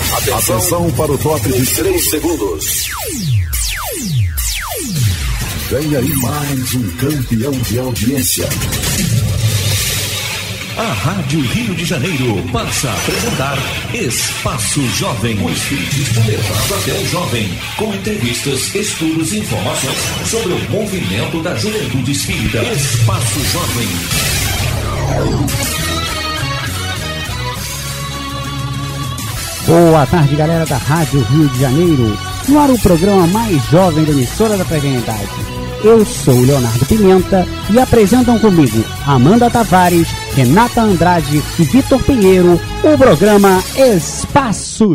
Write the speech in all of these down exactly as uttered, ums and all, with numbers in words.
Atenção para o top de três segundos. Vem aí mais um campeão de audiência. A Rádio Rio de Janeiro passa a apresentar Espaço Jovem. O espiritismo levado até o jovem, com entrevistas, estudos e informações sobre o movimento da juventude espírita. Espaço Jovem. Boa tarde, galera da Rádio Rio de Janeiro. No ar o programa mais jovem da emissora da Fraternidade. Eu sou o Leonardo Pimenta e apresentam comigo Amanda Tavares, Renata Andrade e Vitor Pinheiro o programa Espaço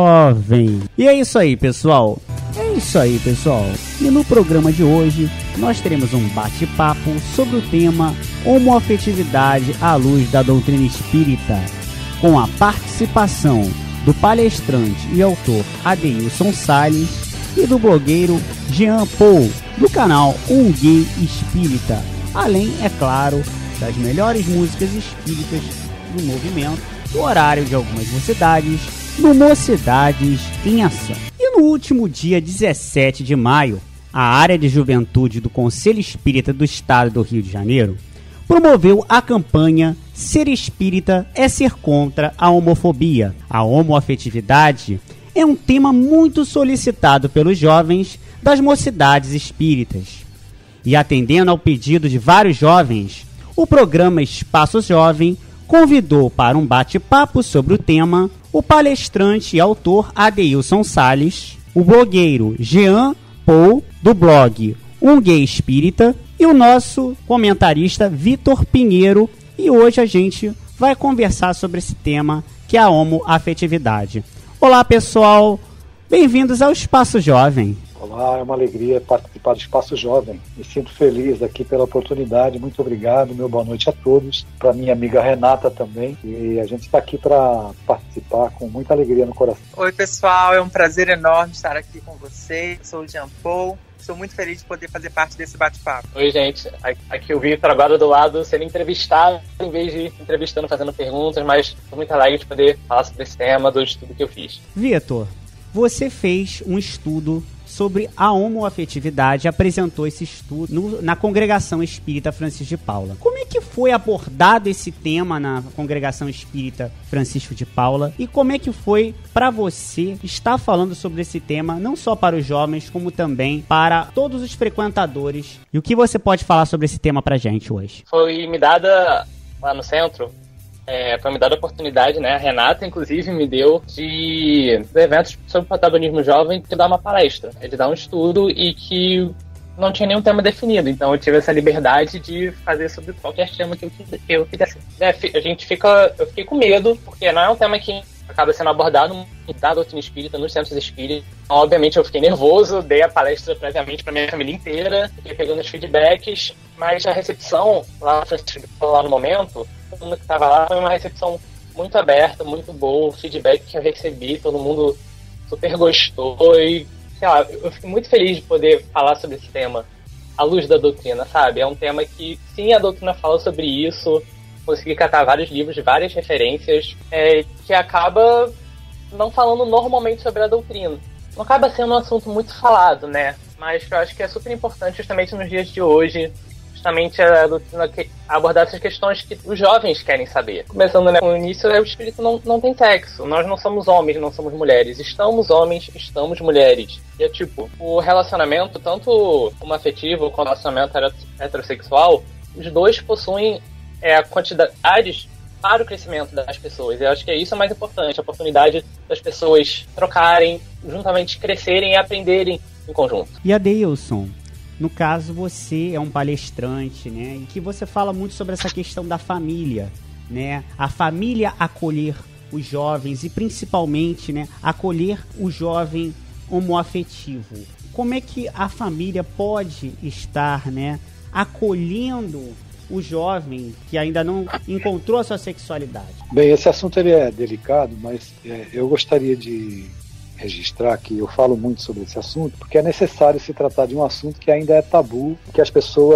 Jovem. E é isso aí, pessoal. É isso aí, pessoal. E no programa de hoje nós teremos um bate-papo sobre o tema homoafetividade à luz da doutrina espírita, com a participação do palestrante e autor Adeilson Salles e do blogueiro Jean Paul, do canal Um Gay Espírita, além, é claro, das melhores músicas espíritas do movimento, do horário de algumas mocidades, no Mocidades em Ação. E no último dia dezessete de maio, a área de juventude do Conselho Espírita do Estado do Rio de Janeiro promoveu a campanha Ser Espírita é Ser Contra a Homofobia. A homoafetividade é um tema muito solicitado pelos jovens das mocidades espíritas. E atendendo ao pedido de vários jovens, o programa Espaço Jovem convidou para um bate-papo sobre o tema o palestrante e autor Adeilson Salles, o blogueiro Jean Paul, do blog Um Gay Espírita, e o nosso comentarista Vitor Pinheiro. E hoje a gente vai conversar sobre esse tema, que é a homoafetividade. Olá, pessoal! Bem-vindos ao Espaço Jovem. Olá, é uma alegria participar do Espaço Jovem. Me sinto feliz aqui pela oportunidade. Muito obrigado, meu boa noite a todos. Para minha amiga Renata também. E a gente está aqui para participar com muita alegria no coração. Oi, pessoal. É um prazer enorme estar aqui com vocês. Eu sou o Jean Paul. Estou muito feliz de poder fazer parte desse bate-papo. Oi, gente. Aqui o Vitor, agora do lado, sendo entrevistado, em vez de entrevistando, fazendo perguntas, mas estou muito alegre de poder falar sobre esse tema do estudo que eu fiz. Vitor, você fez um estudo sobre a homoafetividade, apresentou esse estudo no, na Congregação Espírita Francisco de Paula. Como é que foi abordado esse tema na Congregação Espírita Francisco de Paula e como é que foi para você estar falando sobre esse tema, não só para os jovens, como também para todos os frequentadores? E o que você pode falar sobre esse tema pra gente hoje? Foi me dada lá no centro, É, foi me dada a oportunidade, né? A Renata, inclusive, me deu de, de eventos sobre o protagonismo jovem de dar uma palestra, de dar um estudo e que não tinha nenhum tema definido. Então eu tive essa liberdade de fazer sobre qualquer tema que eu, que eu quisesse. É, a gente fica, eu fiquei com medo, porque não é um tema que acaba sendo abordado da doutrina espírita nos centros espíritas. Então, obviamente eu fiquei nervoso, dei a palestra previamente para minha família inteira, fiquei pegando os feedbacks, mas a recepção lá, lá no momento, todo mundo que estava lá, foi uma recepção muito aberta, muito boa. O feedback que eu recebi, todo mundo super gostou e, sei lá, eu fico muito feliz de poder falar sobre esse tema à luz da doutrina, sabe? É um tema que, sim, a doutrina fala sobre isso, consegui catar vários livros, várias referências, é, que acaba não falando normalmente sobre a doutrina. Não acaba sendo um assunto muito falado, né? Mas eu acho que é super importante justamente nos dias de hoje, justamente a doutrina que, abordar essas questões que os jovens querem saber. Começando, né, com o início, o espírito não, não tem sexo. Nós não somos homens, não somos mulheres. Estamos homens, estamos mulheres. E é tipo, o relacionamento, tanto como afetivo quanto relacionamento heterossexual, os dois possuem é, quantidades para o crescimento das pessoas. E eu acho que isso é mais importante, a oportunidade das pessoas trocarem, juntamente crescerem e aprenderem em conjunto. E Adeilson, no caso, você é um palestrante, né, em que você fala muito sobre essa questão da família, né, a família acolher os jovens e principalmente, né, acolher o jovem homoafetivo. Como é que a família pode estar, né, acolhendo o jovem que ainda não encontrou a sua sexualidade? Bem, esse assunto ele é delicado, mas é, eu gostaria de registrar que eu falo muito sobre esse assunto porque é necessário se tratar de um assunto que ainda é tabu, que as pessoas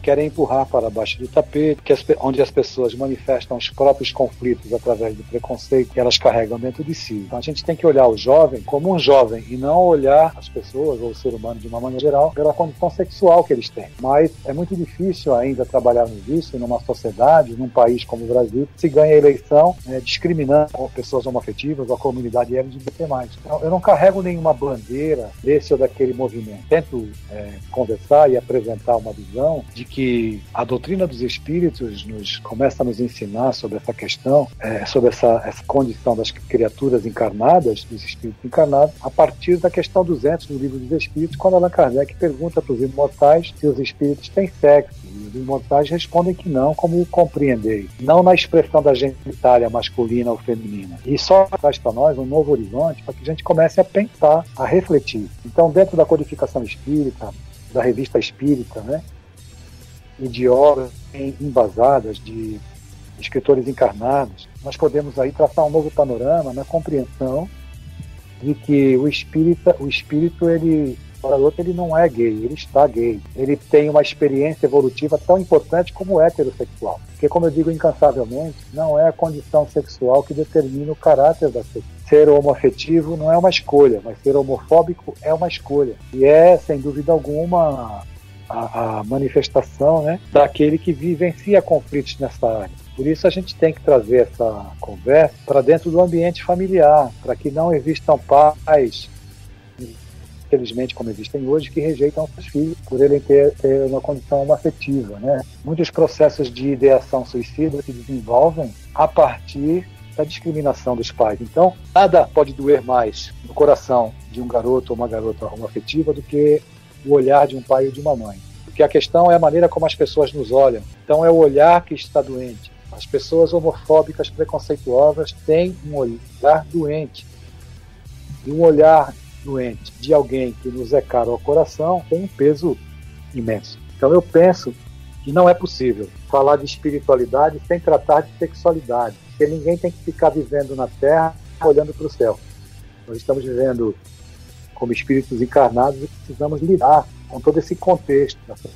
querem empurrar para baixo do tapete, que as, onde as pessoas manifestam os próprios conflitos através do preconceito que elas carregam dentro de si. Então a gente tem que olhar o jovem como um jovem e não olhar as pessoas ou o ser humano de uma maneira geral pela condição sexual que eles têm. Mas é muito difícil ainda trabalharmos isso numa sociedade, num país como o Brasil, que se ganha a eleição é, discriminando pessoas homoafetivas ou a comunidade L G B T mais. Então, eu não carrego nenhuma bandeira desse ou daquele movimento. Tento é, conversar e apresentar uma visão de que a doutrina dos espíritos nos começa a nos ensinar sobre essa questão, é, sobre essa, essa condição das criaturas encarnadas, dos espíritos encarnados, a partir da questão duzentos do Livro dos Espíritos, quando Allan Kardec pergunta para os imortais se os espíritos têm sexo. E os imortais respondem que não, como compreender. Não na expressão da genitália masculina ou feminina. E só traz para nós um novo horizonte para que a gente comece a pensar, a refletir. Então, dentro da codificação espírita, da revista espírita, né, e de obras embasadas de escritores encarnados, nós podemos aí traçar um novo panorama na compreensão de que o espírita, o espírito, ele, para o outro, ele não é gay, ele está gay. Ele tem uma experiência evolutiva tão importante como o heterossexual. Porque, como eu digo incansavelmente, não é a condição sexual que determina o caráter da sexualidade. Ser homoafetivo não é uma escolha, mas ser homofóbico é uma escolha. E é, sem dúvida alguma, a, a manifestação, né, daquele que vivencia conflitos nessa área. Por isso a gente tem que trazer essa conversa para dentro do ambiente familiar, para que não existam pais, infelizmente como existem hoje, que rejeitam os filhos por ele ter, ter uma condição homoafetiva, né? Muitos processos de ideação suicida se desenvolvem a partir da discriminação dos pais. Então, nada pode doer mais no coração de um garoto ou uma garota homoafetiva do que o olhar de um pai ou de uma mãe. Porque a questão é a maneira como as pessoas nos olham. Então, é o olhar que está doente. As pessoas homofóbicas, preconceituosas, têm um olhar doente. E um olhar doente de alguém que nos é caro ao coração tem um peso imenso. Então, eu penso que não é possível falar de espiritualidade sem tratar de sexualidade. Porque ninguém tem que ficar vivendo na Terra olhando para o céu. Nós estamos vivendo como espíritos encarnados e precisamos lidar com todo esse contexto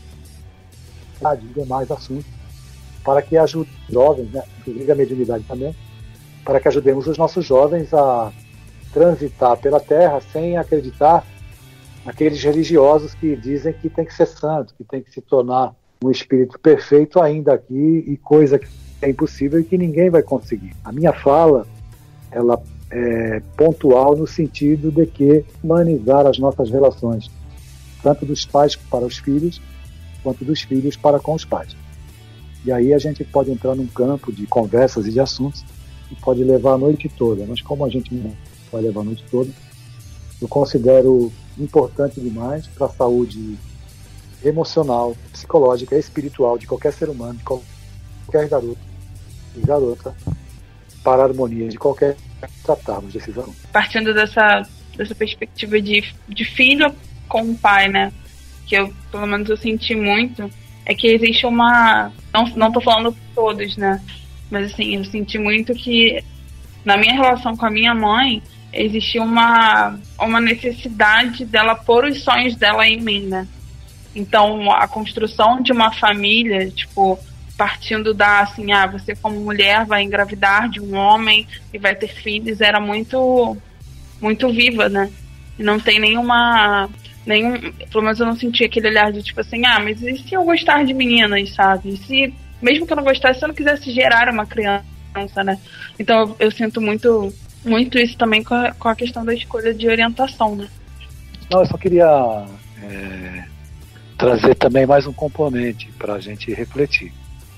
e demais assuntos para que ajude os jovens, né, inclusive a mediunidade também, para que ajudemos os nossos jovens a transitar pela Terra sem acreditar naqueles religiosos que dizem que tem que ser santo, que tem que se tornar um espírito perfeito ainda aqui e coisa que é impossível e que ninguém vai conseguir. A minha fala, ela é pontual no sentido de que humanizar as nossas relações, tanto dos pais para os filhos, quanto dos filhos para com os pais. E aí a gente pode entrar num campo de conversas e de assuntos que pode levar a noite toda, mas como a gente não vai levar a noite toda, eu considero importante demais para a saúde emocional, psicológica e espiritual de qualquer ser humano, de qualquer garoto e garota, para a harmonia de qualquer tratarmos desses alunos. Partindo dessa, dessa perspectiva de, de filho com o pai, né, que eu, pelo menos eu senti muito, é que existe uma... Não, não tô falando por todos, né, mas assim, eu senti muito que na minha relação com a minha mãe, existia uma, uma necessidade dela pôr os sonhos dela em mim, né. Então, a construção de uma família, tipo, partindo da, assim, ah, você como mulher vai engravidar de um homem e vai ter filhos, era muito, muito viva, né? E não tem nenhuma, nenhum, pelo menos eu não senti aquele olhar de, tipo assim, ah, mas e se eu gostar de meninas, sabe? E se, mesmo que eu não gostasse, se eu não quisesse gerar uma criança, né? Então, eu, eu sinto muito, muito isso também com a, com a questão da escolha de orientação, né? Não, eu só queria é, trazer também mais um componente para a gente refletir.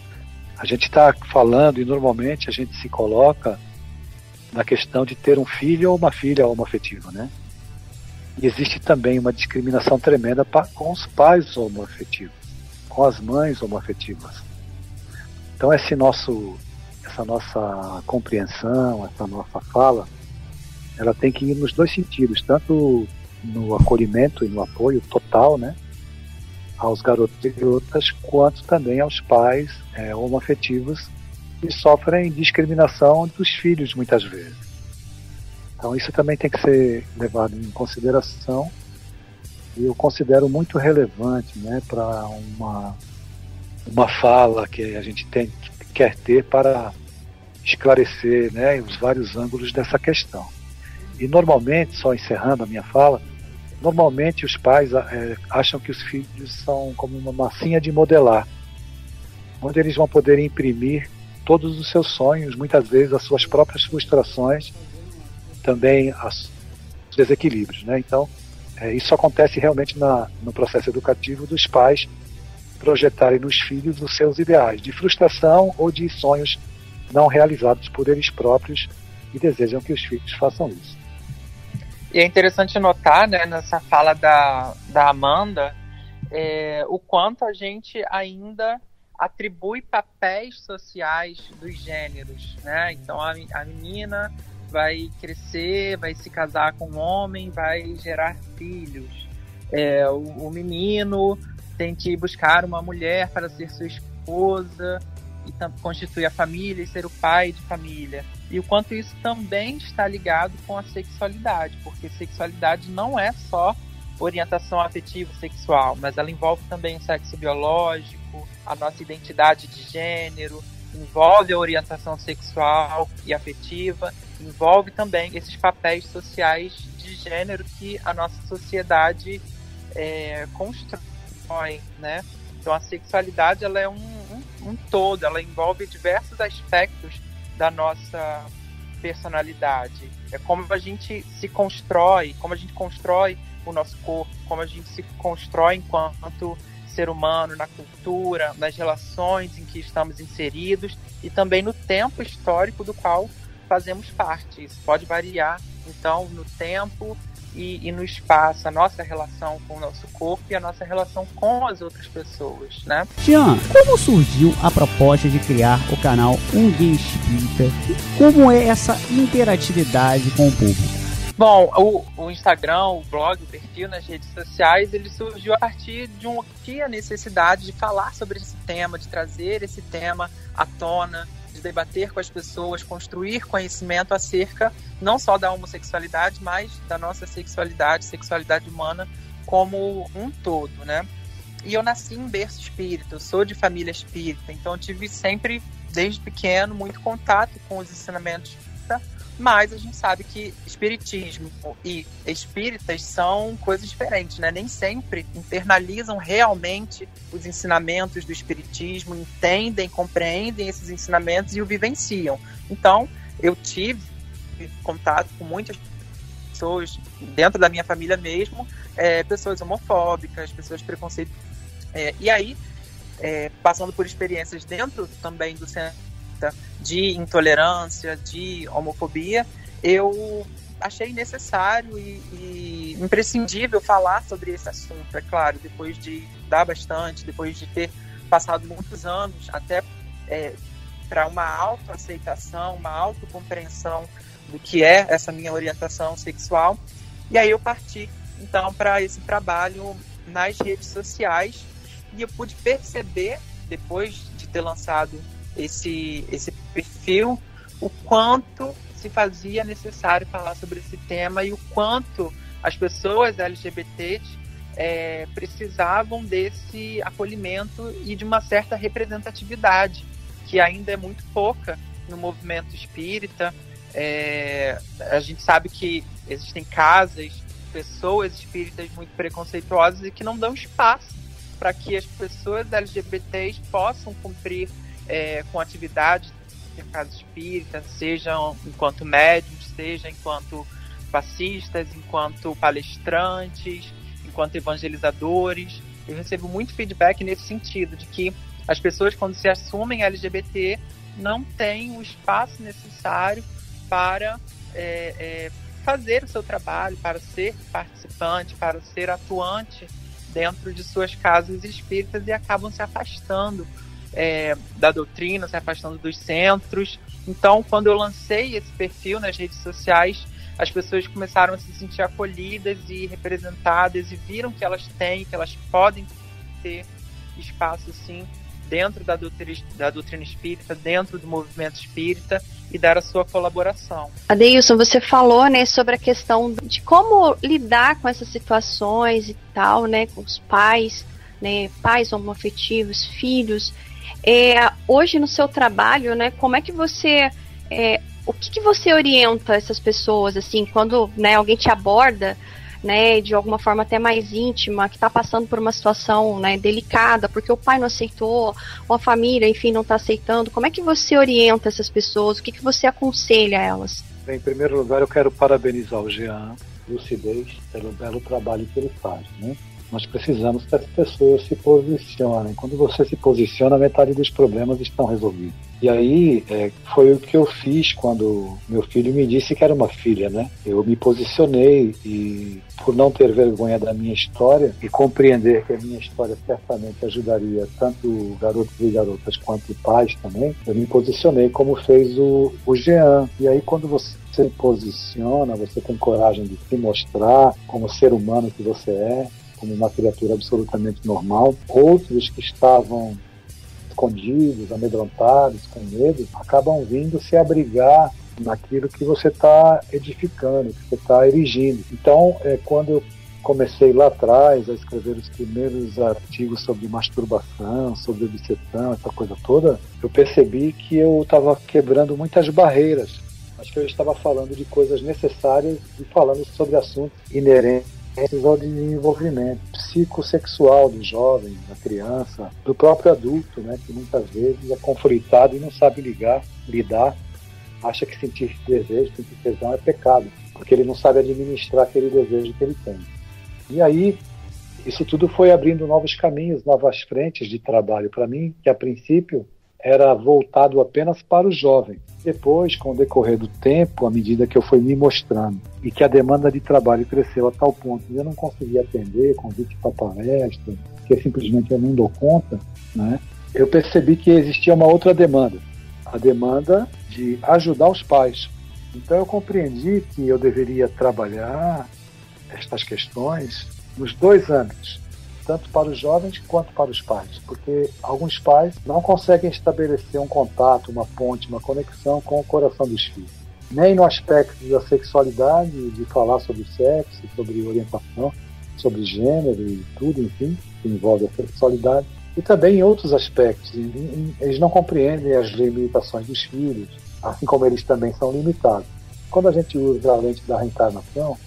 A gente está falando e normalmente a gente se coloca na questão de ter um filho ou uma filha homoafetiva, né? E existe também uma discriminação tremenda pra, com os pais homoafetivos, com as mães homoafetivas. Então esse nosso, essa nossa compreensão, essa nossa fala, ela tem que ir nos dois sentidos, tanto no acolhimento e no apoio total, né, aos garotos e garotas, quanto também aos pais é, homoafetivos que sofrem discriminação dos filhos muitas vezes. Então isso também tem que ser levado em consideração e eu considero muito relevante, né, para uma uma fala que a gente tem, quer ter para esclarecer, né, os vários ângulos dessa questão. E normalmente, só encerrando a minha fala, normalmente os pais é, acham que os filhos são como uma massinha de modelar, onde eles vão poder imprimir todos os seus sonhos, muitas vezes as suas próprias frustrações, também os desequilíbrios, né? Então, é, isso acontece realmente na, no processo educativo dos pais projetarem nos filhos os seus ideais de frustração ou de sonhos não realizados por eles próprios e desejam que os filhos façam isso. E é interessante notar, né, nessa fala da, da Amanda, é, o quanto a gente ainda atribui papéis sociais dos gêneros, né? Então a, a menina vai crescer, vai se casar com um homem, vai gerar filhos. É, o, o menino tem que buscar uma mulher para ser sua esposa e tam, constituir a família e ser o pai de família. E o quanto isso também está ligado com a sexualidade, porque sexualidade não é só orientação afetiva sexual, mas ela envolve também o sexo biológico, a nossa identidade de gênero, envolve a orientação sexual e afetiva, envolve também esses papéis sociais de gênero que a nossa sociedade é, constrói, né? Então a sexualidade ela é um, um, um todo, ela envolve diversos aspectos da nossa personalidade. É como a gente se constrói, como a gente constrói o nosso corpo, como a gente se constrói enquanto ser humano, na cultura, nas relações em que estamos inseridos e também no tempo histórico do qual fazemos parte. Isso pode variar, então, no tempo e, e no espaço, a nossa relação com o nosso corpo e a nossa relação com as outras pessoas, né? Jean, como surgiu a proposta de criar o canal Um Gay Espírita e como é essa interatividade com o público? Bom, o, o Instagram, o blog, o perfil nas redes sociais, ele surgiu a partir de uma a necessidade de falar sobre esse tema, de trazer esse tema à tona, de debater com as pessoas, construir conhecimento acerca não só da homossexualidade, mas da nossa sexualidade, sexualidade humana como um todo, né? E eu nasci em berço espírita, eu sou de família espírita, então eu tive sempre, desde pequeno, muito contato com os ensinamentos espírita, mas a gente sabe que espiritismo e espíritas são coisas diferentes, né? Nem sempre internalizam realmente os ensinamentos do espiritismo, entendem, compreendem esses ensinamentos e o vivenciam. Então, eu tive contato com muitas pessoas, dentro da minha família mesmo, é, pessoas homofóbicas, pessoas preconceituosas. É, e aí, é, passando por experiências dentro também do centro de intolerância, de homofobia, eu achei necessário e, e imprescindível falar sobre esse assunto, é claro, depois de estudar bastante, depois de ter passado muitos anos até é, para uma autoaceitação, uma autocompreensão do que é essa minha orientação sexual. E aí eu parti, então, para esse trabalho nas redes sociais e eu pude perceber, depois de ter lançado esse, esse perfil, o quanto se fazia necessário falar sobre esse tema e o quanto as pessoas L G B T é, precisavam desse acolhimento e de uma certa representatividade, que ainda é muito pouca no movimento espírita. É, a gente sabe que existem casas, pessoas espíritas muito preconceituosas e que não dão espaço para que as pessoas L G B T possam cumprir É, com atividades de casa espírita, sejam enquanto médiums, seja enquanto passistas, enquanto palestrantes, enquanto evangelizadores. Eu recebo muito feedback nesse sentido, de que as pessoas, quando se assumem L G B T, não têm o espaço necessário para é, é, fazer o seu trabalho, para ser participante, para ser atuante dentro de suas casas espíritas e acabam se afastando É, da doutrina, se afastando dos centros. Então, quando eu lancei esse perfil nas redes sociais, as pessoas começaram a se sentir acolhidas e representadas e viram que elas têm, que elas podem ter espaço, sim, dentro da doutrina, da doutrina espírita, dentro do movimento espírita e dar a sua colaboração. Adeilson, você falou, né, sobre a questão de como lidar com essas situações e tal, né, com os pais né, pais homoafetivos, filhos. É, hoje no seu trabalho, né, como é que você, é, o que, que você orienta essas pessoas, assim, quando, né, alguém te aborda, né, de alguma forma até mais íntima, que está passando por uma situação, né, delicada, porque o pai não aceitou, ou a família, enfim, não está aceitando, como é que você orienta essas pessoas, o que, que você aconselha a elas? Bem, em primeiro lugar, eu quero parabenizar o Jean, Lucidez, pelo belo trabalho que ele faz, né? Nós precisamos que as pessoas se posicionem. Quando você se posiciona, metade dos problemas estão resolvidos. E aí, é, foi o que eu fiz quando meu filho me disse que era uma filha, né? Eu me posicionei e, por não ter vergonha da minha história e compreender que a minha história certamente ajudaria tanto garotos e garotas quanto pais também, eu me posicionei como fez o, o Jean. E aí, quando você se posiciona, você tem coragem de se mostrar como ser humano que você é, como uma criatura absolutamente normal. Outros que estavam escondidos, amedrontados, com medo, acabam vindo se abrigar naquilo que você está edificando, que você está erigindo. Então, é, quando eu comecei lá atrás a escrever os primeiros artigos sobre masturbação, sobre obsessão, essa coisa toda, eu percebi que eu estava quebrando muitas barreiras. Acho que eu estava falando de coisas necessárias e falando sobre assuntos inerentes ao desenvolvimento psicossexual do jovem, da criança, do próprio adulto, né, que muitas vezes é conflitado e não sabe ligar, lidar, acha que sentir desejo, sentir tesão é pecado, porque ele não sabe administrar aquele desejo que ele tem. E aí, isso tudo foi abrindo novos caminhos, novas frentes de trabalho para mim, que a princípio era voltado apenas para o jovem. Depois, com o decorrer do tempo, à medida que eu fui me mostrando e que a demanda de trabalho cresceu a tal ponto que eu não conseguia atender convite para palestra, que simplesmente eu não dou conta, né? Eu percebi que existia uma outra demanda, a demanda de ajudar os pais. Então eu compreendi que eu deveria trabalhar estas questões nos dois âmbitos, tanto para os jovens quanto para os pais, porque alguns pais não conseguem estabelecer um contato, uma ponte, uma conexão com o coração dos filhos. Nem no aspecto da sexualidade, de falar sobre sexo, sobre orientação, sobre gênero e tudo, enfim, que envolve a sexualidade, e também em outros aspectos. Eles não compreendem as limitações dos filhos, assim como eles também são limitados. Quando a gente usa a lente da reencarnação,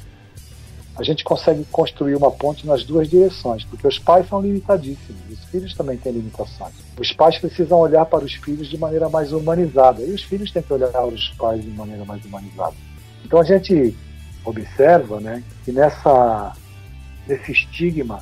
a gente consegue construir uma ponte nas duas direções, porque os pais são limitadíssimos, os filhos também têm limitações. Os pais precisam olhar para os filhos de maneira mais humanizada, e os filhos têm que olhar para os pais de maneira mais humanizada. Então a gente observa, né, que nessa, nesse estigma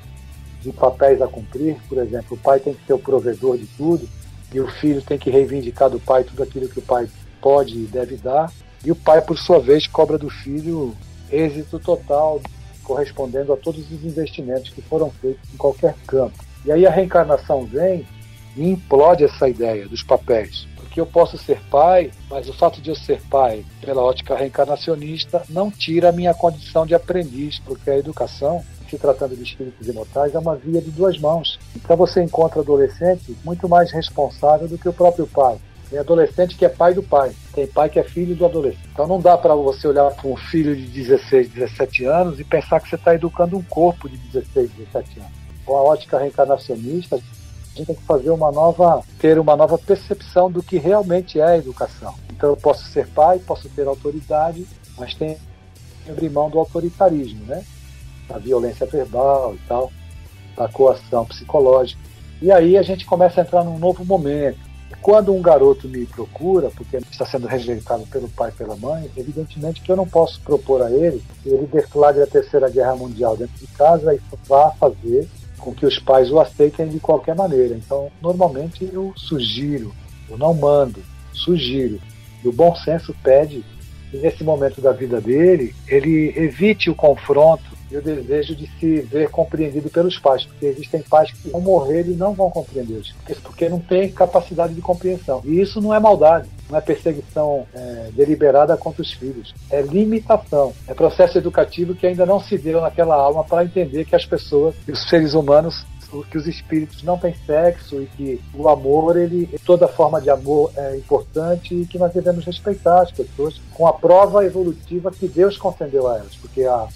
de papéis a cumprir, por exemplo, o pai tem que ser o provedor de tudo, e o filho tem que reivindicar do pai tudo aquilo que o pai pode e deve dar, e o pai, por sua vez, cobra do filho êxito total, correspondendo a todos os investimentos que foram feitos em qualquer campo. E aí a reencarnação vem e implode essa ideia dos papéis. Porque eu posso ser pai, mas o fato de eu ser pai, pela ótica reencarnacionista, não tira a minha condição de aprendiz, porque a educação, se tratando de espíritos imortais, é uma via de duas mãos. Então você encontra adolescente muito mais responsável do que o próprio pai. Tem adolescente que é pai do pai, tem pai que é filho do adolescente. Então não dá para você olhar para um filho de dezesseis, dezessete anos e pensar que você está educando um corpo de dezesseis, dezessete anos. Com a ótica reencarnacionista, a gente tem que fazer uma nova, ter uma nova percepção do que realmente é a educação. Então eu posso ser pai, posso ter autoridade, mas tem que abrir mão do autoritarismo, né? Da violência verbal e tal, da coação psicológica. E aí a gente começa a entrar num novo momento. Quando um garoto me procura, porque está sendo rejeitado pelo pai e pela mãe, evidentemente que eu não posso propor a ele que ele deflagre a Terceira Guerra Mundial dentro de casa e vá fazer com que os pais o aceitem de qualquer maneira. Então, normalmente eu sugiro, eu não mando, sugiro. E o bom senso pede que nesse momento da vida dele, ele evite o confronto e o desejo de se ver compreendido pelos pais, porque existem pais que vão morrer e não vão compreender os filhos, porque não têm capacidade de compreensão. E isso não é maldade, não é perseguição é, deliberada contra os filhos, é limitação, é processo educativo que ainda não se deu naquela alma para entender que as pessoas, que os seres humanos, que os espíritos não têm sexo e que o amor, ele, toda forma de amor é importante e que nós devemos respeitar as pessoas com a prova evolutiva que Deus concedeu a elas, porque a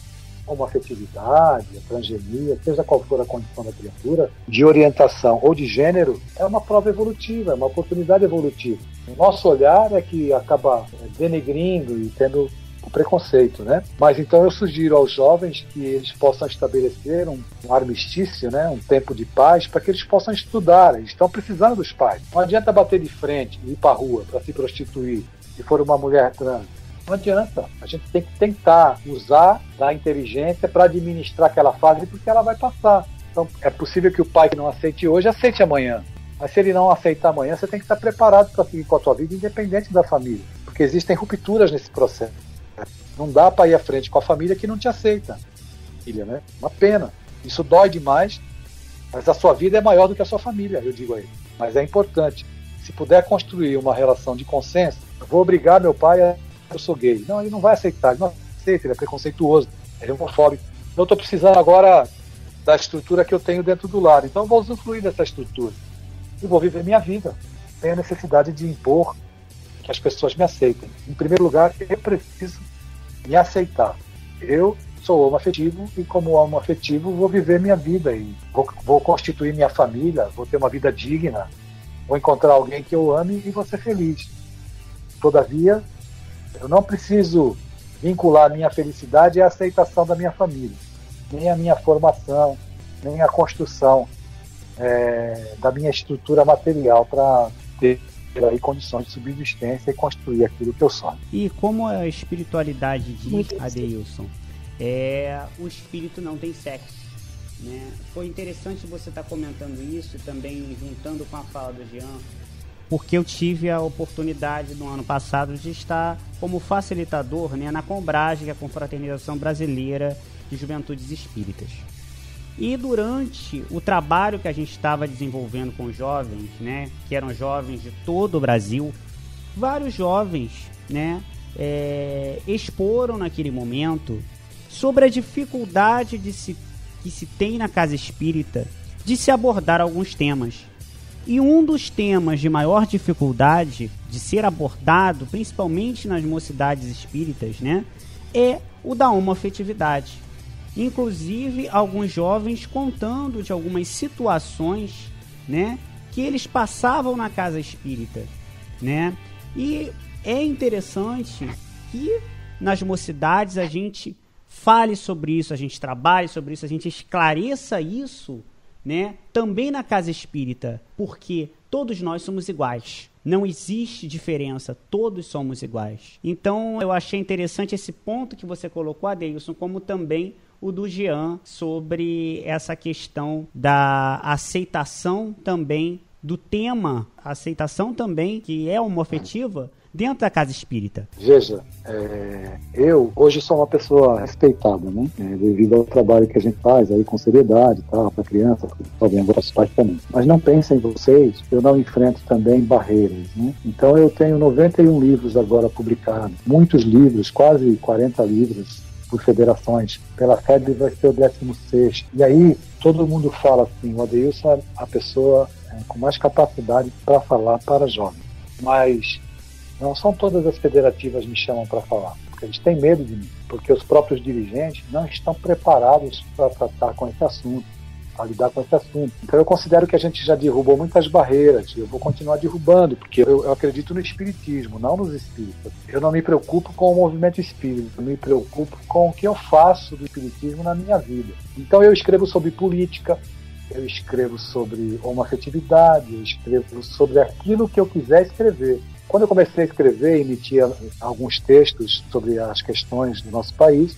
homoafetividade, a transgenia, seja qual for a condição da criatura, de orientação ou de gênero, é uma prova evolutiva, é uma oportunidade evolutiva. O nosso olhar é que acaba denegrindo e tendo o preconceito, né? Mas então eu sugiro aos jovens que eles possam estabelecer um, um armistício, né? Um tempo de paz, para que eles possam estudar. Eles estão precisando dos pais. Não adianta bater de frente e ir para a rua para se prostituir se for uma mulher trans. Não adianta. A gente tem que tentar usar da inteligência para administrar aquela fase, porque ela vai passar. Então é possível que o pai que não aceite hoje aceite amanhã. Mas se ele não aceitar amanhã, você tem que estar preparado para seguir com a sua vida, independente da família. Porque existem rupturas nesse processo. Não dá para ir à frente com a família que não te aceita. Filha, né? Uma pena. Isso dói demais, mas a sua vida é maior do que a sua família, eu digo a ele. Mas é importante. Se puder construir uma relação de consenso, eu vou obrigar meu pai a... eu sou gay. Não, ele não vai aceitar. Ele não aceita, ele é preconceituoso, ele é homofóbico. Eu estou precisando agora da estrutura que eu tenho dentro do lar. Então eu vou usufruir dessa estrutura. E vou viver minha vida. Tenho a necessidade de impor que as pessoas me aceitem. Em primeiro lugar, eu preciso me aceitar. Eu sou homoafetivo e, como homoafetivo, vou viver minha vida e vou, vou constituir minha família, vou ter uma vida digna, vou encontrar alguém que eu ame e vou ser feliz. Todavia, eu não preciso vincular a minha felicidade à aceitação da minha família, nem a minha formação, nem a construção é, da minha estrutura material para ter aí condições de subsistência e construir aquilo que eu sonho. E como a espiritualidade diz, Adeilson, é, o espírito não tem sexo, né? Foi interessante você estar comentando isso, também juntando com a fala do Jean, porque eu tive a oportunidade no ano passado de estar como facilitador, né, na Combrage, que é a Confraternização Brasileira de Juventudes Espíritas. E durante o trabalho que a gente estava desenvolvendo com jovens, né, que eram jovens de todo o Brasil, vários jovens, né, é, exporam naquele momento sobre a dificuldade de se, que se tem na casa espírita de se abordar alguns temas. E um dos temas de maior dificuldade de ser abordado, principalmente nas mocidades espíritas, né, é o da homoafetividade. Inclusive, alguns jovens contando de algumas situações, né, que eles passavam na casa espírita, né? E é interessante que nas mocidades a gente fale sobre isso, a gente trabalhe sobre isso, a gente esclareça isso, né, também na casa espírita, porque todos nós somos iguais. Não existe diferença, todos somos iguais. Então, eu achei interessante esse ponto que você colocou, Adeilson, como também o do Jean, sobre essa questão da aceitação também do tema, aceitação também, que é homoafetiva, dentro da casa espírita. Veja, é, eu hoje sou uma pessoa respeitada, né? É, devido ao trabalho que a gente faz aí com seriedade, tá, para criança, também para os pais também. Mas não pensem vocês, eu não enfrento também barreiras, né? Então eu tenho noventa e um livros agora publicados, muitos livros, quase quarenta livros, por federações. Pela F E B vai ser o décimo sexto. E aí todo mundo fala assim, o Adeilson é a pessoa é, com mais capacidade para falar para jovens. Mas não são todas as federativas que me chamam para falar, porque eles têm medo de mim, porque os próprios dirigentes não estão preparados para tratar com esse assunto, para lidar com esse assunto. Então eu considero que a gente já derrubou muitas barreiras, e eu vou continuar derrubando, porque eu, eu acredito no espiritismo, não nos espíritas. Eu não me preocupo com o movimento espírita, eu me preocupo com o que eu faço do espiritismo na minha vida. Então eu escrevo sobre política, eu escrevo sobre homoafetividade, eu escrevo sobre aquilo que eu quiser escrever. Quando eu comecei a escrever e emitia alguns textos sobre as questões do nosso país,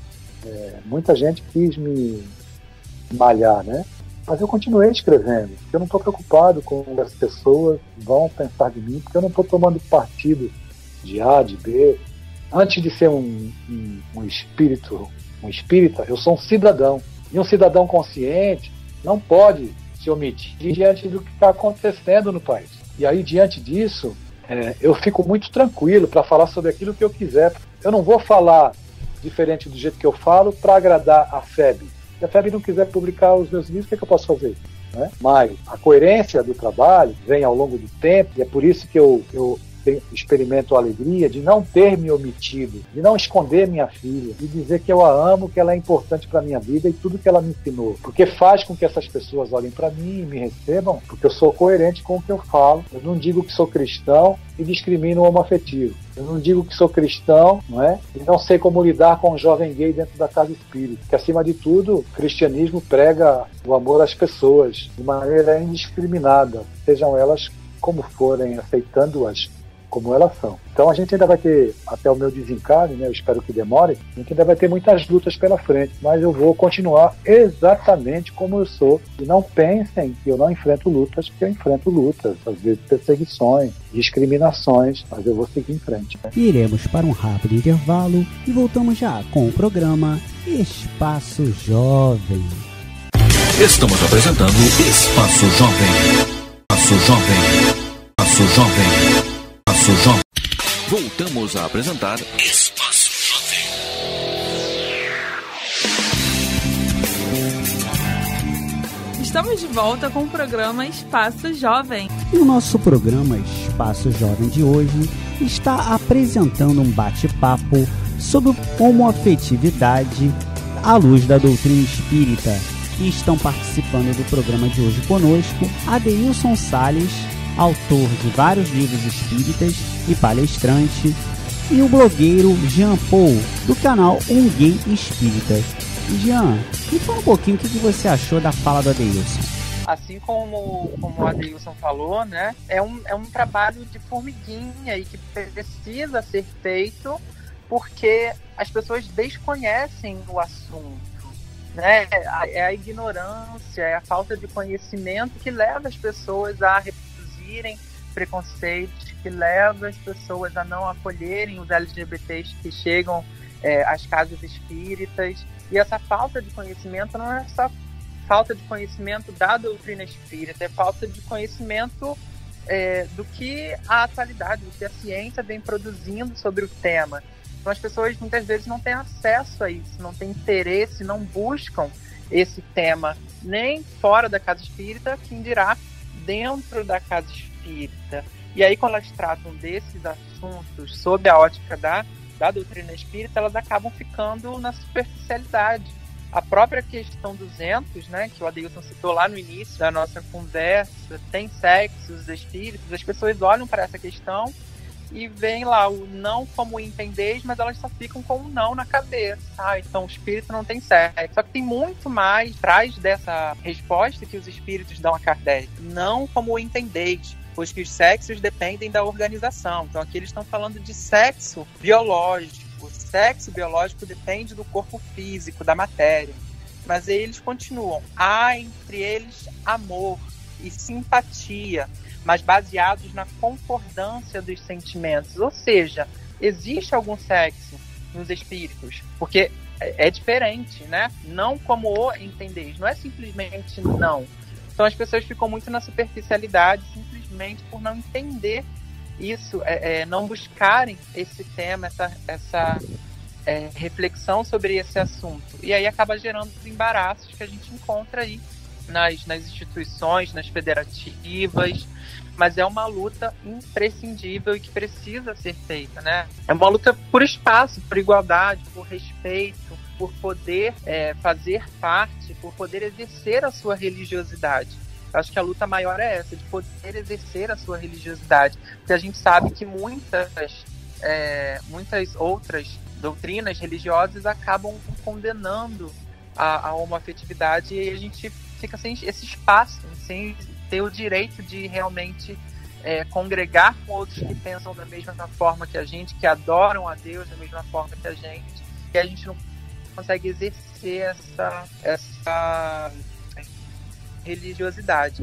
é, muita gente quis me malhar, né? Mas eu continuei escrevendo, porque eu não estou preocupado com o que as pessoas vão pensar de mim, porque eu não estou tomando partido de A, de B. Antes de ser um, um, um espírito, um espírita, eu sou um cidadão. E um cidadão consciente não pode se omitir diante do que está acontecendo no país. E aí, diante disso, é, eu fico muito tranquilo para falar sobre aquilo que eu quiser. Eu não vou falar diferente do jeito que eu falo para agradar a F E B. Se a F E B não quiser publicar os meus livros, o que, é que eu posso fazer? Né? Mas a coerência do trabalho vem ao longo do tempo, e é por isso que eu, eu experimento a alegria de não ter me omitido, de não esconder minha filha, de dizer que eu a amo, que ela é importante para a minha vida e tudo que ela me ensinou. Porque faz com que essas pessoas olhem para mim e me recebam, porque eu sou coerente com o que eu falo. Eu não digo que sou cristão e discrimino o homoafetivo. Eu não digo que sou cristão, não é? E não sei como lidar com um jovem gay dentro da casa espírita. Que, acima de tudo, o cristianismo prega o amor às pessoas de maneira indiscriminada, sejam elas como forem, aceitando-as como elas são. Então a gente ainda vai ter, até o meu desencarne, né, eu espero que demore, a gente ainda vai ter muitas lutas pela frente, mas eu vou continuar exatamente como eu sou. E não pensem que eu não enfrento lutas, porque eu enfrento lutas, às vezes perseguições, discriminações, mas eu vou seguir em frente. Né? Iremos para um rápido intervalo e voltamos já com o programa Espaço Jovem. Estamos apresentando Espaço Jovem. Espaço Jovem. Espaço Jovem. Espaço Jovem. Voltamos a apresentar Espaço Jovem. Estamos de volta com o programa Espaço Jovem. E o nosso programa Espaço Jovem de hoje está apresentando um bate-papo sobre homoafetividade à luz da doutrina espírita. E estão participando do programa de hoje conosco Adeilson Salles, autor de vários livros espíritas e palestrante, e o blogueiro Jean Paul, do canal Um Gay Espírita. Jean, me fala um pouquinho o que você achou da fala do Adeilson. Assim como, como o Adeilson falou, né, é um, é um trabalho de formiguinha e que precisa ser feito porque as pessoas desconhecem o assunto. Né? É a ignorância, é a falta de conhecimento que leva as pessoas a reproduzirem preconceitos, que leva as pessoas a não acolherem os L G B Ts que chegam é, às casas espíritas. E essa falta de conhecimento não é só falta de conhecimento da doutrina espírita, é falta de conhecimento é, do que a atualidade, do que a ciência vem produzindo sobre o tema. Então as pessoas muitas vezes não têm acesso a isso, não têm interesse, não buscam esse tema nem fora da casa espírita, quem dirá dentro da casa espírita. E aí quando elas tratam desses assuntos sob a ótica da, da doutrina espírita, elas acabam ficando na superficialidade. A própria questão duzentos, né, que o Adeilson citou lá no início da nossa conversa, tem sexo, os espíritos, as pessoas olham para essa questão e vem lá o não como entendeis, mas elas só ficam com o não na cabeça. Ah, então o espírito não tem sexo. Só que tem muito mais atrás dessa resposta que os espíritos dão a Kardec. Não como entendeis, pois que os sexos dependem da organização. Então aqui eles estão falando de sexo biológico. O sexo biológico depende do corpo físico, da matéria. Mas aí eles continuam. Há entre eles amor e simpatia, mas baseados na concordância dos sentimentos. Ou seja, existe algum sexo nos espíritos, porque é diferente, né? Não como o entendeis, não é simplesmente não. Então as pessoas ficam muito na superficialidade, simplesmente por não entender isso, é, é, não buscarem esse tema, essa, essa é, reflexão sobre esse assunto. E aí acaba gerando os embaraços que a gente encontra aí nas, nas instituições, nas federativas, mas é uma luta imprescindível e que precisa ser feita, né? É uma luta por espaço, por igualdade, por respeito, por poder é, fazer parte, por poder exercer a sua religiosidade. Eu acho que a luta maior é essa, de poder exercer a sua religiosidade, porque a gente sabe que muitas, é, muitas outras doutrinas religiosas acabam condenando a, a homoafetividade e a gente fica sem esse espaço, sem ter o direito de realmente é, congregar com outros que pensam da mesma forma que a gente, que adoram a Deus da mesma forma que a gente, e a gente não consegue exercer essa, essa religiosidade.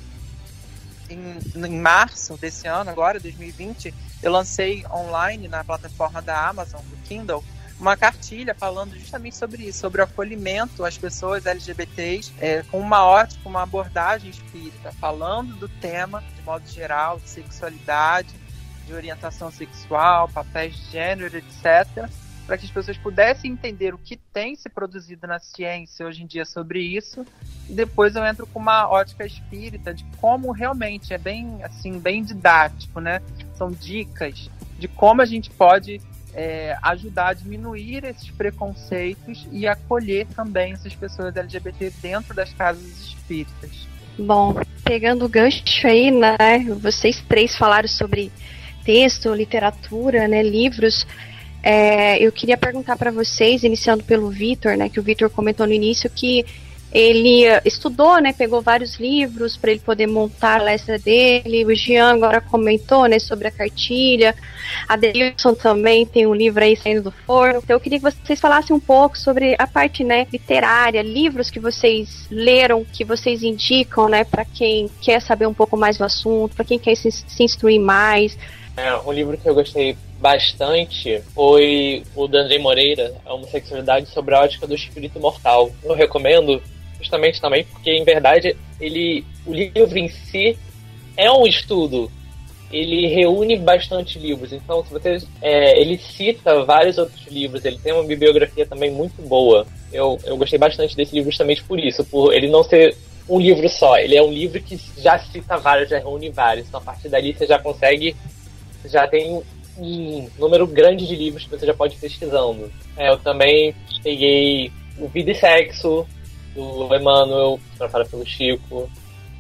Em, em março desse ano, agora, dois mil e vinte, eu lancei online na plataforma da Amazon, do Kindle, uma cartilha falando justamente sobre isso, sobre o acolhimento às pessoas L G B Ts, é, com uma ótica, uma abordagem espírita, falando do tema, de modo geral, de sexualidade, de orientação sexual, papéis de gênero, etcétera. para que as pessoas pudessem entender o que tem se produzido na ciência hoje em dia sobre isso. E depois eu entro com uma ótica espírita de como realmente é bem, assim, bem didático, né? São dicas de como a gente pode é, ajudar a diminuir esses preconceitos e acolher também essas pessoas L G B T dentro das casas espíritas. Bom, pegando o gancho aí, né? Vocês três falaram sobre texto, literatura, né? Livros. É, eu queria perguntar para vocês, iniciando pelo Vitor, né, que o Vitor comentou no início que ele estudou, né, pegou vários livros para ele poder montar a palestra dele. O Jean agora comentou, né, sobre a cartilha. A Deilson também tem um livro aí saindo do forno. Então eu queria que vocês falassem um pouco sobre a parte, né, literária, livros que vocês leram, que vocês indicam, né, para quem quer saber um pouco mais do assunto, para quem quer se, se instruir mais. É, um livro que eu gostei bastante foi o do Andrei Moreira, A Homossexualidade sobre a Ótica do Espírito Mortal. Eu recomendo justamente também porque, em verdade, ele, o livro em si é um estudo. Ele reúne bastante livros. Então, se você, é, ele cita vários outros livros. Ele tem uma bibliografia também muito boa. Eu, eu gostei bastante desse livro justamente por isso, por ele não ser um livro só. Ele é um livro que já cita vários, já reúne vários. Então, a partir dali, você já consegue... já tem um número grande de livros que você já pode ir pesquisando. É, eu também peguei o Vida e Sexo, do Emmanuel, para pelo Chico.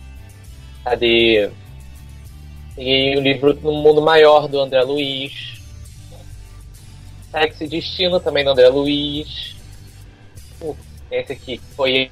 Cadê? Peguei o livro No Mundo Maior, do André Luiz. Sexo e Destino, também do André Luiz. Uh, esse aqui, que foi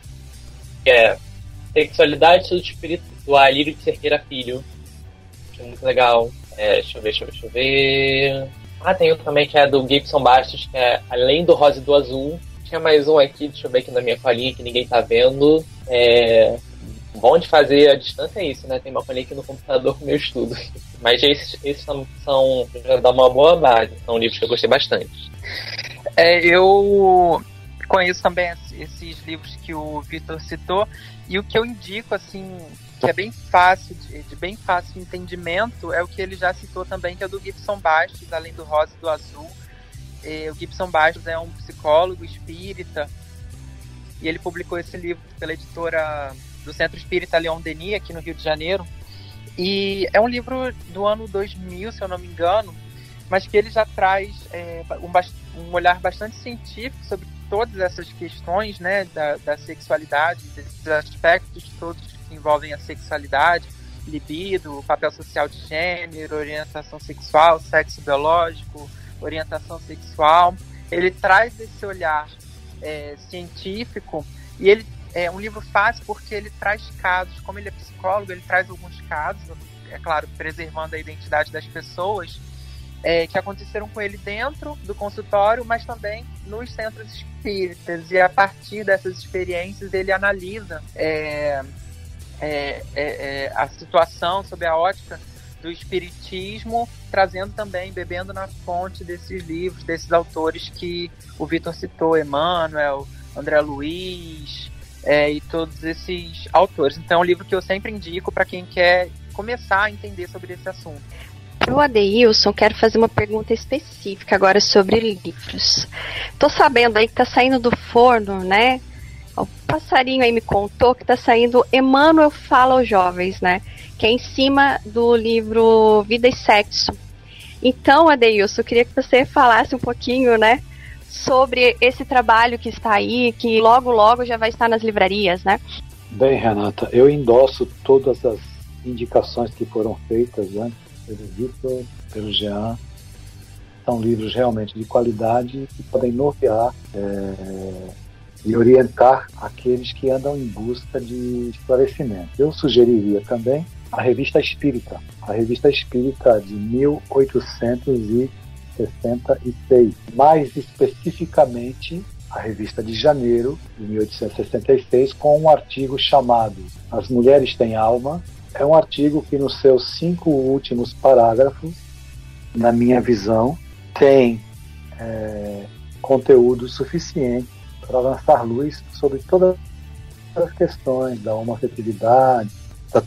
é, Sexualidade do Espírito, do Alírio de Cerqueira Filho. Achei muito legal. É, deixa eu ver, deixa eu ver, deixa eu ver. Ah, tem um também que é do Gibson Bastos, que é Além do Rosa e do Azul. Tinha mais um aqui, deixa eu ver aqui na minha colinha, que ninguém tá vendo. É... Bom de fazer a distância é isso, né? Tem uma colinha aqui no computador com o meu estudo. Mas esses, esses são, são, já dá uma boa base. São livros que eu gostei bastante. É, eu conheço também esses livros que o Vitor citou. E o que eu indico, assim... que é bem fácil, de, de bem fácil entendimento, é o que ele já citou também, que é o do Gibson Bastos, Além do Rosa e do Azul. E o Gibson Bastos é um psicólogo espírita, e ele publicou esse livro pela editora do Centro Espírita Leon Denis, aqui no Rio de Janeiro. E é um livro do ano dois mil, se eu não me engano, mas que ele já traz é, um, um olhar bastante científico sobre todas essas questões, né, da, da sexualidade, desses aspectos todos que envolvem a sexualidade, libido, papel social de gênero, orientação sexual, sexo biológico, orientação sexual. Ele traz esse olhar é, científico, e ele é um livro fácil porque ele traz casos, como ele é psicólogo, ele traz alguns casos, é claro, preservando a identidade das pessoas, é, que aconteceram com ele dentro do consultório, mas também nos centros espíritas, e a partir dessas experiências ele analisa é, É, é, é, a situação sob a ótica do espiritismo, trazendo também, bebendo na fonte desses livros, desses autores que o Vitor citou, Emmanuel, André Luiz, é, e todos esses autores. Então é um livro que eu sempre indico para quem quer começar a entender sobre esse assunto. Para o Adeilson, quero fazer uma pergunta específica agora sobre livros. Tô sabendo aí que tá saindo do forno, né? O passarinho aí me contou que tá saindo Emmanuel Fala aos Jovens, né? Que é em cima do livro Vida e Sexo. Então, Adeilson, eu queria que você falasse um pouquinho, né? Sobre esse trabalho que está aí, que logo, logo já vai estar nas livrarias, né? Bem, Renata, eu endosso todas as indicações que foram feitas antes pelo Vitor, pelo Jean. São livros realmente de qualidade que podem nortear é, e orientar aqueles que andam em busca de esclarecimento. Eu sugeriria também a Revista Espírita, a Revista Espírita de mil oitocentos e sessenta e seis, mais especificamente a Revista de Janeiro de mil oitocentos e sessenta e seis, com um artigo chamado As Mulheres Têm Alma. É um artigo que nos seus cinco últimos parágrafos, na minha visão, tem é, conteúdo suficiente para lançar luz sobre todas as questões da homossexualidade, da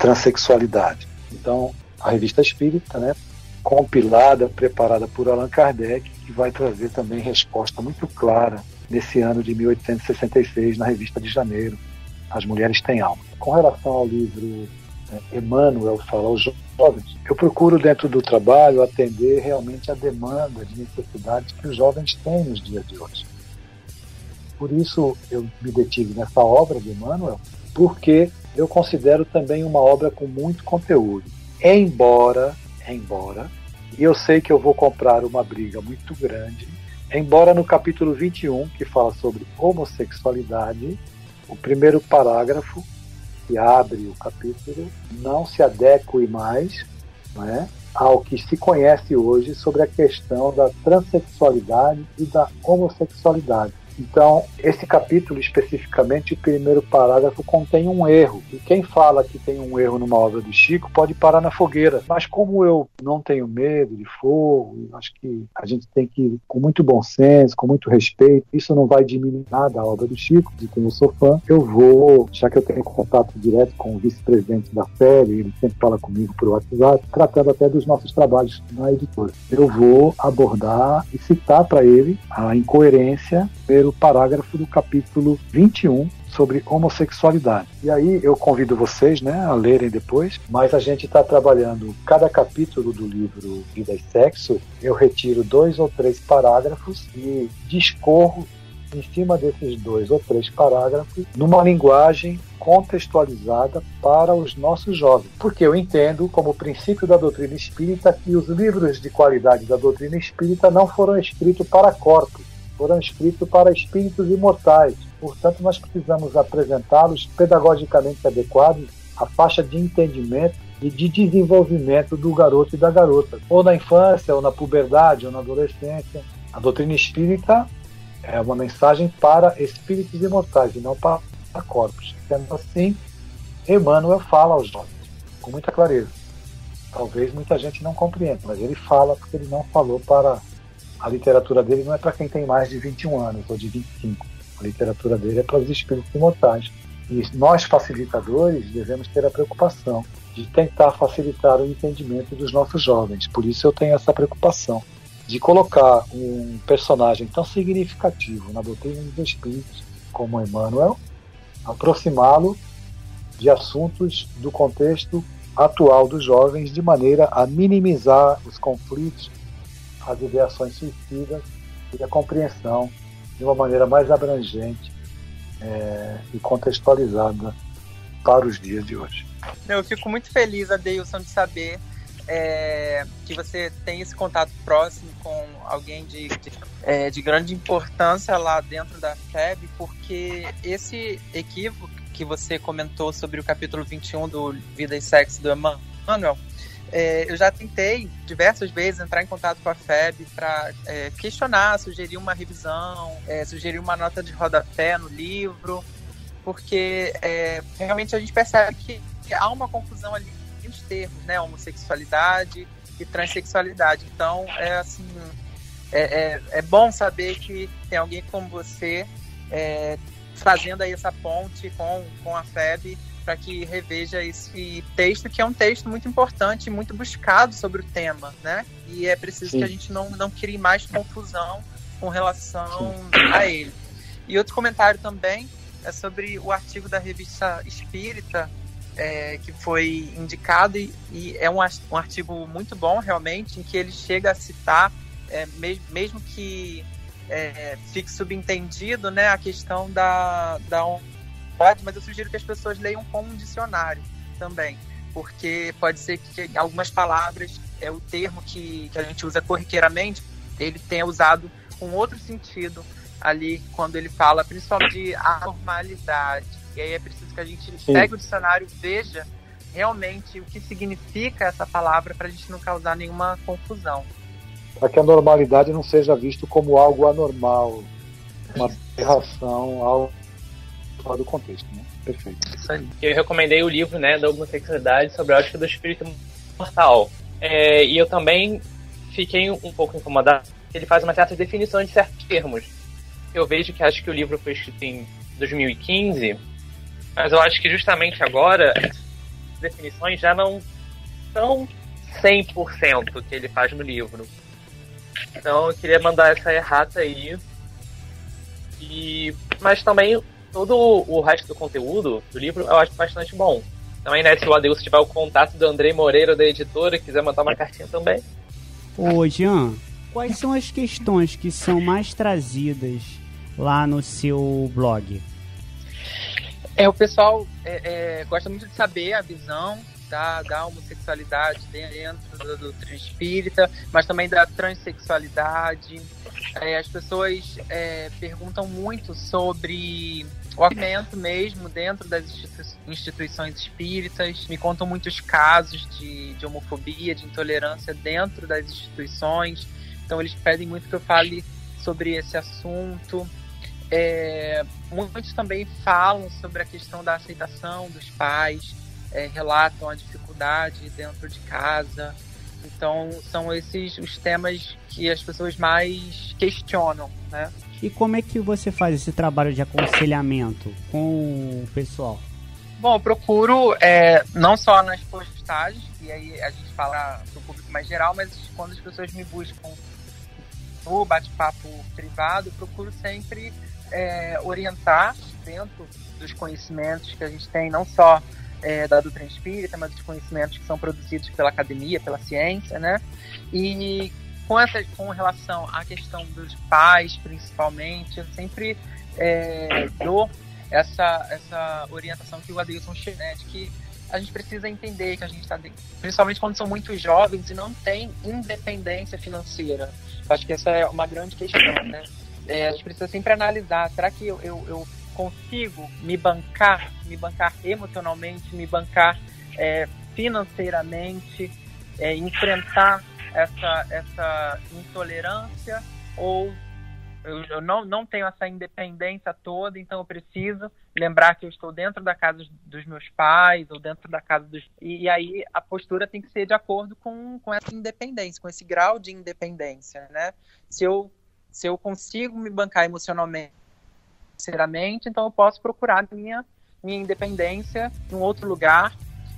transexualidade. Então, a Revista Espírita, né, compilada, preparada por Allan Kardec, que vai trazer também resposta muito clara nesse ano de mil oitocentos e sessenta e seis, na revista de janeiro, As Mulheres Têm Alma. Com relação ao livro é, Emmanuel Fala aos Jovens, eu procuro dentro do trabalho atender realmente a demanda de necessidades que os jovens têm nos dias de hoje. Por isso eu me detive nessa obra de Emmanuel, porque eu considero também uma obra com muito conteúdo. Embora, embora, e eu sei que eu vou comprar uma briga muito grande, embora no capítulo vinte e um, que fala sobre homossexualidade, o primeiro parágrafo que abre o capítulo não se adeque mais, não é, ao que se conhece hoje sobre a questão da transexualidade e da homossexualidade. Então, esse capítulo especificamente, o primeiro parágrafo, contém um erro. E quem fala que tem um erro numa obra do Chico pode parar na fogueira. Mas como eu não tenho medo de fogo, acho que a gente tem que ir com muito bom senso, com muito respeito, isso não vai diminuir nada a obra do Chico, de quem eu sou fã. Eu vou, já que eu tenho contato direto com o vice-presidente da F E B, ele sempre fala comigo por WhatsApp, tratando até dos nossos trabalhos na editora. Eu vou abordar e citar para ele a incoerência pelo parágrafo do capítulo vinte e um sobre homossexualidade. E aí eu convido vocês, né, a lerem depois, mas a gente está trabalhando cada capítulo do livro Vida e Sexo, eu retiro dois ou três parágrafos e discorro em cima desses dois ou três parágrafos numa linguagem contextualizada para os nossos jovens. Porque eu entendo, como princípio da doutrina espírita, que os livros de qualidade da doutrina espírita não foram escritos para corpos, foram escritos para espíritos imortais. Portanto, nós precisamos apresentá-los pedagogicamente adequados à faixa de entendimento e de desenvolvimento do garoto e da garota, ou na infância, ou na puberdade, ou na adolescência. A doutrina espírita é uma mensagem para espíritos imortais e não para corpos. Sendo assim, Emmanuel fala aos jovens com muita clareza. Talvez muita gente não compreenda, mas ele fala porque ele não falou para... A literatura dele não é para quem tem mais de vinte e um anos ou de vinte e cinco. A literatura dele é para os espíritos imortais. E nós, facilitadores, devemos ter a preocupação de tentar facilitar o entendimento dos nossos jovens. Por isso eu tenho essa preocupação de colocar um personagem tão significativo na doutrina dos espíritos como Emmanuel, aproximá-lo de assuntos do contexto atual dos jovens, de maneira a minimizar os conflitos, as ideações suicidas e a compreensão de uma maneira mais abrangente é, e contextualizada para os dias de hoje. Eu fico muito feliz, Adeilson, de saber é, que você tem esse contato próximo com alguém de, de, é, de grande importância lá dentro da F E B, porque esse equívoco que você comentou sobre o capítulo vinte e um do Vida e Sexo do Emmanuel, É, eu já tentei diversas vezes entrar em contato com a F E B para é, questionar, sugerir uma revisão, é, sugerir uma nota de rodapé no livro, porque é, realmente a gente percebe que há uma confusão ali nos termos, né, homossexualidade e transexualidade. Então, é assim, é, é, é bom saber que tem alguém como você é, fazendo aí essa ponte com, com a F E B, para que reveja esse texto, que é um texto muito importante e muito buscado sobre o tema, né? E é preciso Sim. que a gente não, não crie mais confusão com relação Sim. a ele. E outro comentário também é sobre o artigo da Revista Espírita, é, que foi indicado, e, e é um, um artigo muito bom, realmente, em que ele chega a citar, é, mesmo, mesmo que é, fique subentendido, né, a questão da... da mas eu sugiro que as pessoas leiam com um dicionário também, porque pode ser que algumas palavras, é o termo que, que a gente usa corriqueiramente, ele tenha usado com outro sentido ali, quando ele fala principalmente de anormalidade. E aí é preciso que a gente Sim. pegue o dicionário, veja realmente o que significa essa palavra, para a gente não causar nenhuma confusão. Para que a normalidade não seja visto como algo anormal, uma aberração, algo fora do contexto, né? Perfeito. Isso aí. Eu recomendei o livro, né, da homossexualidade sobre a ótica do espírito mortal. É, e eu também fiquei um pouco incomodado. Ele faz uma certa definição de certos termos. Eu vejo que acho que o livro foi escrito em dois mil e quinze, mas eu acho que justamente agora as definições já não são cem por cento que ele faz no livro. Então eu queria mandar essa errata aí. E... Mas também todo o resto do conteúdo do livro eu acho bastante bom. Também, né, se o Adeilson tiver o contato do Andrei Moreira da editora e quiser mandar uma cartinha também. Ô, Jean, quais são as questões que são mais trazidas lá no seu blog? É, o pessoal é, é, gosta muito de saber a visão da, da homossexualidade dentro do, do transpírita, mas também da transexualidade. É, as pessoas é, perguntam muito sobre o acolhimento mesmo dentro das institui- instituições espíritas, me contam muitos casos de, de homofobia, de intolerância dentro das instituições, então eles pedem muito que eu fale sobre esse assunto. É, muitos também falam sobre a questão da aceitação dos pais, é, relatam a dificuldade dentro de casa. Então são esses os temas que as pessoas mais questionam, né? E como é que você faz esse trabalho de aconselhamento com o pessoal? Bom, eu procuro é, não só nas postagens, e aí a gente fala do público mais geral, mas quando as pessoas me buscam no bate-papo privado, eu procuro sempre é, orientar dentro dos conhecimentos que a gente tem, não só é, da doutrina espírita, mas dos conhecimentos que são produzidos pela academia, pela ciência, né? E com, essa, com relação à questão dos pais, principalmente, eu sempre é, dou essa, essa orientação que o Adeilson chegou, né, de que a gente precisa entender que a gente está, principalmente quando são muito jovens e não tem independência financeira. Eu acho que essa é uma grande questão, né? É, a gente precisa sempre analisar, será que eu, eu, eu consigo me bancar, me bancar emocionalmente, me bancar é, financeiramente, é, enfrentar essa, essa intolerância, ou eu, eu não, não tenho essa independência toda, então eu preciso lembrar que eu estou dentro da casa dos meus pais, ou dentro da casa dos... E, e aí a postura tem que ser de acordo com, com essa independência, com esse grau de independência, né? Se eu, se eu consigo me bancar emocionalmente, financeiramente, então eu posso procurar minha, minha independência em um outro lugar,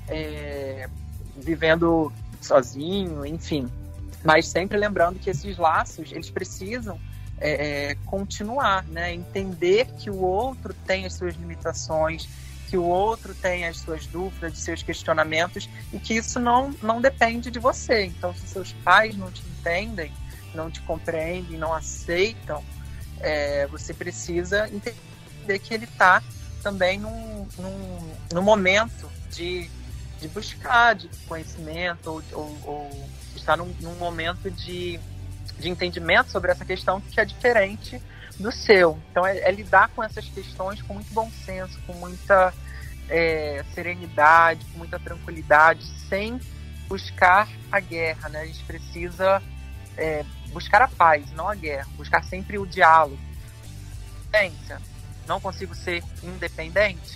é, vivendo sozinho, enfim. Mas sempre lembrando que esses laços, eles precisam é, continuar, né? Entender que o outro tem as suas limitações, que o outro tem as suas dúvidas, os seus questionamentos, e que isso não, não depende de você. Então, se seus pais não te entendem, não te compreendem, não aceitam, é, você precisa entender que ele está também num, num, num momento de, de buscar de conhecimento, ou, ou, ou está num, num momento de, de entendimento sobre essa questão que é diferente do seu. Então é, é lidar com essas questões com muito bom senso, com muita é, serenidade, com muita tranquilidade, sem buscar a guerra, né? A gente precisa é, buscar a paz, não a guerra, buscar sempre o diálogo. Não consigo ser independente?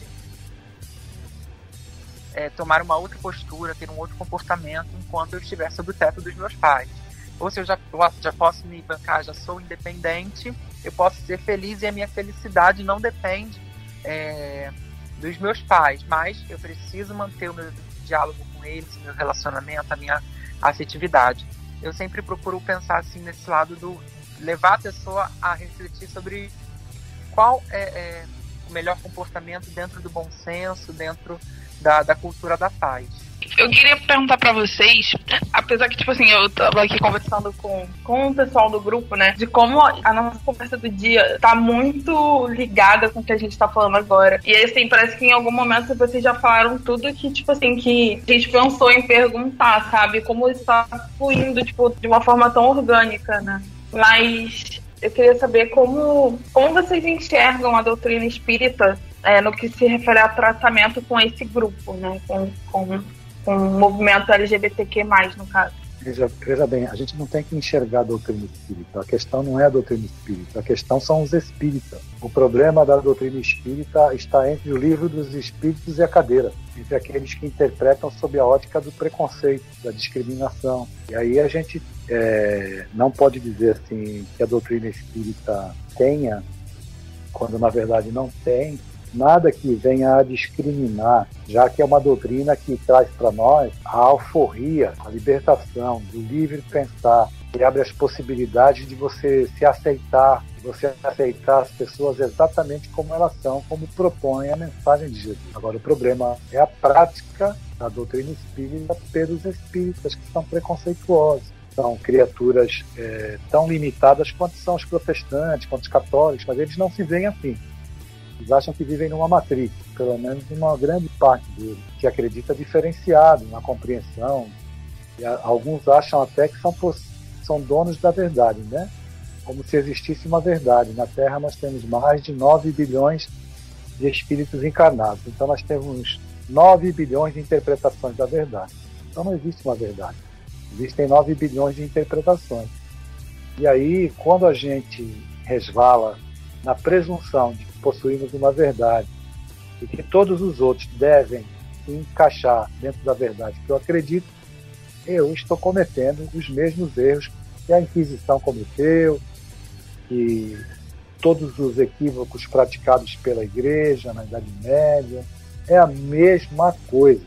É, tomar uma outra postura, ter um outro comportamento enquanto eu estiver sob o teto dos meus pais. Ou se eu já, já posso me bancar, já sou independente, eu posso ser feliz e a minha felicidade não depende é, dos meus pais, mas eu preciso manter o meu diálogo com eles, o meu relacionamento, a minha afetividade. Eu sempre procuro pensar assim nesse lado do levar a pessoa a refletir sobre qual é, é o melhor comportamento dentro do bom senso, dentro da, da cultura da paz. Eu queria perguntar pra vocês, apesar que, tipo assim, eu tava aqui conversando com, com o pessoal do grupo, né, de como a nossa conversa do dia tá muito ligada com o que a gente tá falando agora. E, assim, parece que em algum momento vocês já falaram tudo que, tipo assim, que a gente pensou em perguntar, sabe? Como isso tá fluindo, tipo, de uma forma tão orgânica, né? Mas eu queria saber como, como vocês enxergam a doutrina espírita é, no que se refere ao tratamento com esse grupo, né? Com, com, com o movimento L G B T Q mais, no caso. Veja, veja bem, a gente não tem que enxergar a doutrina espírita. A questão não é a doutrina espírita, a questão são os espíritas. O problema da doutrina espírita está entre o livro dos espíritos e a cadeira, entre aqueles que interpretam sob a ótica do preconceito, da discriminação. E aí a gente é, não pode dizer assim que a doutrina espírita tenha, quando na verdade não tem, nada que venha a discriminar, já que é uma doutrina que traz para nós a alforria, a libertação, do livre pensar, que abre as possibilidades de você se aceitar, você aceitar as pessoas exatamente como elas são, como propõe a mensagem de Jesus. Agora, o problema é a prática da doutrina espírita pelos espíritas, que são preconceituosos. São criaturas é, tão limitadas quanto são os protestantes, quanto os católicos, mas eles não se veem assim. Eles acham que vivem numa matriz, pelo menos uma grande parte deles, que acredita diferenciado na compreensão. E a, alguns acham até que são, são donos da verdade, né? Como se existisse uma verdade. Na Terra nós temos mais de nove bilhões de espíritos encarnados. Então nós temos nove bilhões de interpretações da verdade. Então não existe uma verdade. Existem nove bilhões de interpretações. E aí, quando a gente resvala na presunção de que possuímos uma verdade e que todos os outros devem se encaixar dentro da verdade que eu acredito, eu estou cometendo os mesmos erros que a Inquisição cometeu, que todos os equívocos praticados pela Igreja na Idade Média. É a mesma coisa.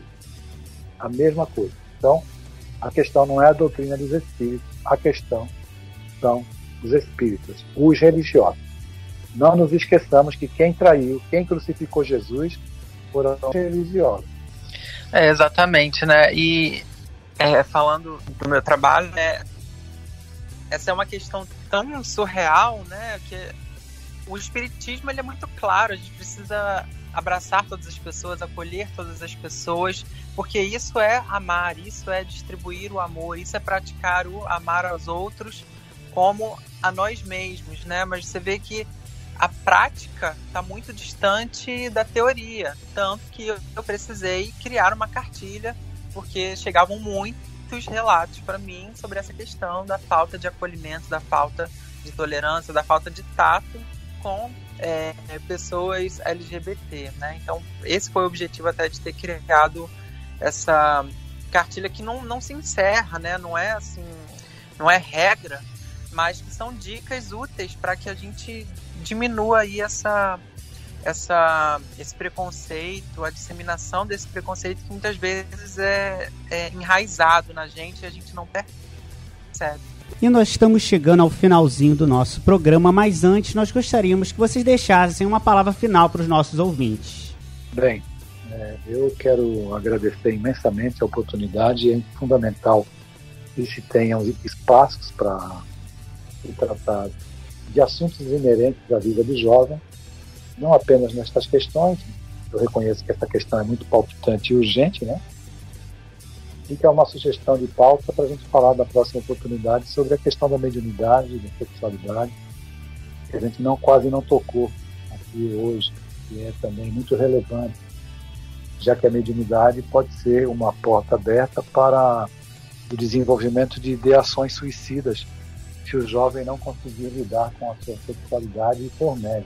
A mesma coisa. Então, a questão não é a doutrina dos espíritos, a questão são os espíritas, os religiosos. Não nos esqueçamos que quem traiu, quem crucificou Jesus foram os religiosos. É, exatamente, né? E é, falando do meu trabalho, né, essa é uma questão tão surreal, né, que o espiritismo ele é muito claro. A gente precisa abraçar todas as pessoas, acolher todas as pessoas, porque isso é amar, isso é distribuir o amor, isso é praticar o amar aos outros como a nós mesmos, né? Mas você vê que a prática está muito distante da teoria, tanto que eu precisei criar uma cartilha, porque chegavam muitos relatos para mim sobre essa questão da falta de acolhimento, da falta de tolerância, da falta de tato com é, pessoas L G B T, né? Então esse foi o objetivo até de ter criado essa cartilha, que não, não se encerra, né? Não é assim, não é regra, mas que são dicas úteis para que a gente diminua aí essa, essa, esse preconceito, a disseminação desse preconceito que muitas vezes é, é enraizado na gente e a gente não percebe. E nós estamos chegando ao finalzinho do nosso programa, mas antes nós gostaríamos que vocês deixassem uma palavra final para os nossos ouvintes. Bem, é, eu quero agradecer imensamente a oportunidade. É fundamental que se tenham espaços para se tratar de assuntos inerentes à vida do jovem, não apenas nestas questões. Eu reconheço que essa questão é muito palpitante e urgente, né? E que é uma sugestão de pauta para a gente falar da próxima oportunidade sobre a questão da mediunidade, da sexualidade, que a gente não, quase não tocou aqui hoje, que é também muito relevante, já que a mediunidade pode ser uma porta aberta para o desenvolvimento de ideações suicidas, se o jovem não conseguir lidar com a sua sexualidade e for médio.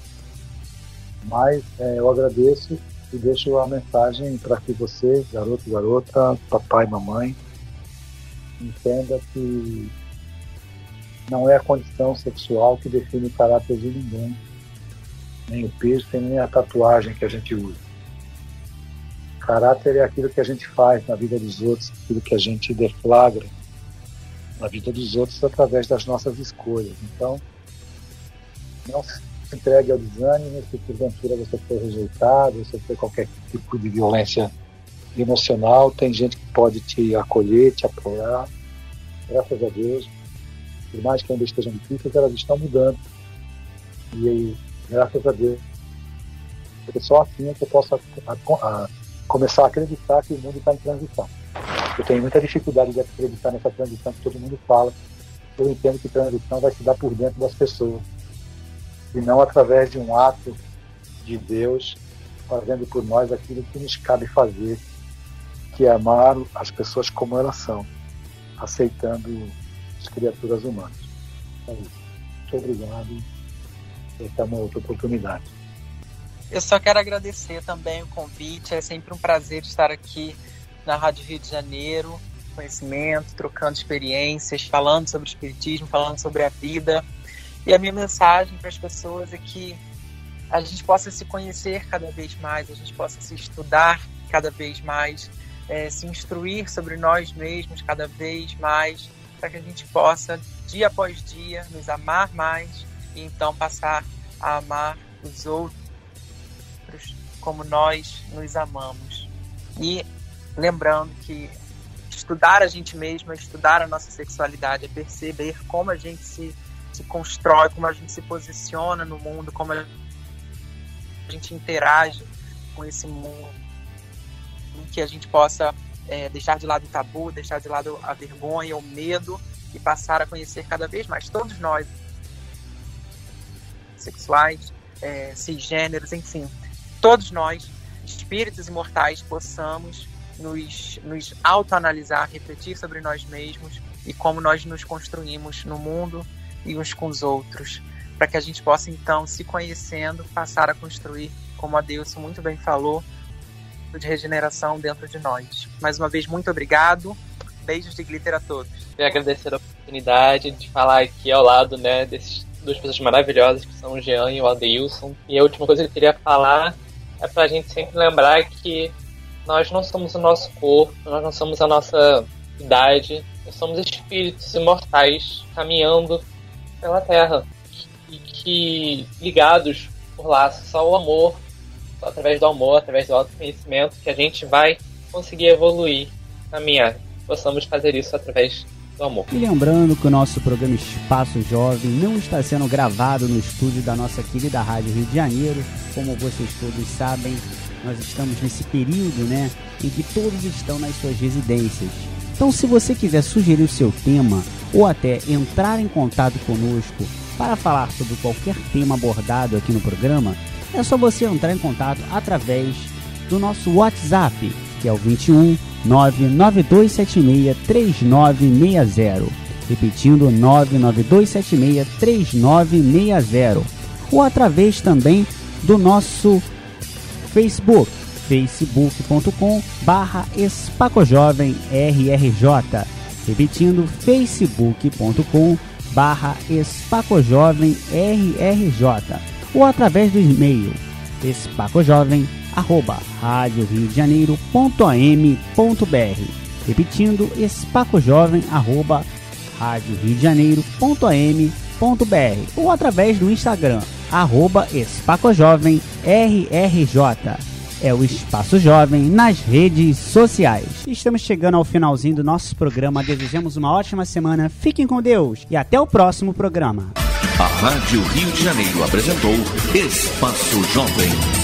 Mas é, eu agradeço e deixo a mensagem para que você, garoto, garota, papai, mamãe, entenda que não é a condição sexual que define o caráter de ninguém, nem o piercing, nem a tatuagem que a gente usa. Caráter é aquilo que a gente faz na vida dos outros, aquilo que a gente deflagra na vida dos outros através das nossas escolhas. Então, não se entregue ao desânimo se porventura você for rejeitado, você for qualquer tipo de violência emocional. Tem gente que pode te acolher, te apoiar. Graças a Deus, por mais que ainda estejam difíceis, elas estão mudando. E aí, graças a Deus, porque só assim é que eu posso a, a, a, começar a acreditar que o mundo está em transição. Eu tenho muita dificuldade de acreditar nessa transição que todo mundo fala. Eu entendo que transição vai se dar por dentro das pessoas, e não através de um ato de Deus fazendo por nós aquilo que nos cabe fazer, que é amar as pessoas como elas são, aceitando as criaturas humanas. É isso. Muito obrigado e até uma outra oportunidade. Eu só quero agradecer também o convite. É sempre um prazer estar aqui na Rádio Rio de Janeiro, conhecimento, trocando experiências, falando sobre o espiritismo, falando sobre a vida. E a minha mensagem para as pessoas é que a gente possa se conhecer cada vez mais, a gente possa se estudar cada vez mais, é, se instruir sobre nós mesmos cada vez mais, para que a gente possa, dia após dia, nos amar mais e então passar a amar os outros como nós nos amamos. E lembrando que estudar a gente mesmo, estudar a nossa sexualidade, é perceber como a gente se, se constrói, como a gente se posiciona no mundo, como a gente interage com esse mundo, que a gente possa é, deixar de lado o tabu, deixar de lado a vergonha, o medo e passar a conhecer cada vez mais todos nós, sexuais, é, cisgêneros, enfim, todos nós, espíritos imortais, possamos nos, nos autoanalisar, refletir sobre nós mesmos e como nós nos construímos no mundo e uns com os outros, para que a gente possa então, se conhecendo, passar a construir, como a Deilson muito bem falou, de regeneração dentro de nós. Mais uma vez, muito obrigado. Beijos de glitter a todos. Queria agradecer a oportunidade de falar aqui ao lado, né, desses duas pessoas maravilhosas que são o Jean e o Adeilson. E a última coisa que eu queria falar é pra gente sempre lembrar que nós não somos o nosso corpo, nós não somos a nossa idade, nós somos espíritos imortais caminhando pela Terra e que, ligados por laços, só o amor, só através do amor, através do autoconhecimento, que a gente vai conseguir evoluir, caminhar. Possamos fazer isso através do amor. E lembrando que o nosso programa Espaço Jovem não está sendo gravado no estúdio da nossa querida Rádio Rio de Janeiro. Como vocês todos sabem, nós estamos nesse período, né, em que todos estão nas suas residências. Então, se você quiser sugerir o seu tema ou até entrar em contato conosco para falar sobre qualquer tema abordado aqui no programa, é só você entrar em contato através do nosso WhatsApp, que é o vinte e um, nove nove dois sete seis, três nove seis zero. Repetindo, nove nove dois sete seis, três nove seis zero. Ou através também do nosso Facebook, facebook ponto com barra espacojovem R R J. Repetindo, facebook ponto com barra espacojovem R R J. Ou através do e-mail espacojovem arroba rádio rio de janeiro ponto a m ponto b r. Repetindo, espacojovem arroba rádio rio de janeiro ponto a m ponto b r. Ou através do Instagram arroba espacojovem R R J. É o Espaço Jovem nas redes sociais. Estamos chegando ao finalzinho do nosso programa. Desejamos uma ótima semana. Fiquem com Deus e até o próximo programa. A Rádio Rio de Janeiro apresentou Espaço Jovem.